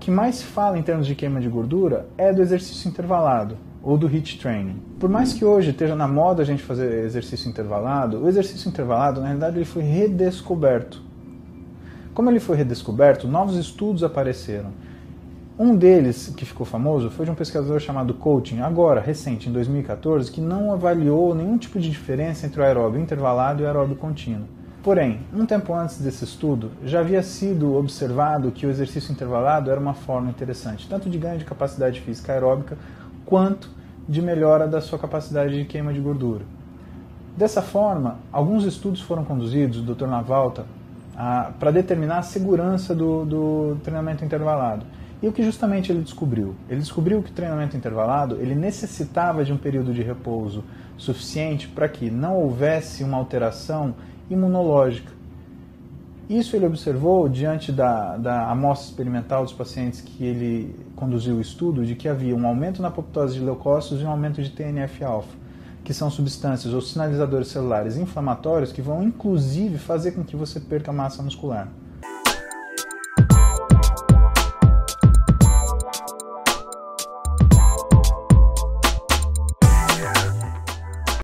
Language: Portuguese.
que mais se fala em termos de queima de gordura é do exercício intervalado, ou do HIIT training. Por mais que hoje esteja na moda a gente fazer exercício intervalado, o exercício intervalado, na realidade, ele foi redescoberto. Como ele foi redescoberto, novos estudos apareceram. Um deles, que ficou famoso, foi de um pesquisador chamado Coaching, agora, recente, em 2014, que não avaliou nenhum tipo de diferença entre o aeróbio intervalado e o aeróbio contínuo. Porém, um tempo antes desse estudo, já havia sido observado que o exercício intervalado era uma forma interessante, tanto de ganho de capacidade física aeróbica, quanto de melhora da sua capacidade de queima de gordura. Dessa forma, alguns estudos foram conduzidos, o Dr. Navalta, para determinar a segurança do treinamento intervalado. E o que justamente ele descobriu? Ele descobriu que o treinamento intervalado ele necessitava de um período de repouso suficiente para que não houvesse uma alteração imunológica. Isso ele observou diante da amostra experimental dos pacientes que ele conduziu o estudo, de que havia um aumento na apoptose de leucócitos e um aumento de TNF-alfa, que são substâncias ou sinalizadores celulares inflamatórios que vão inclusive fazer com que você perca massa muscular.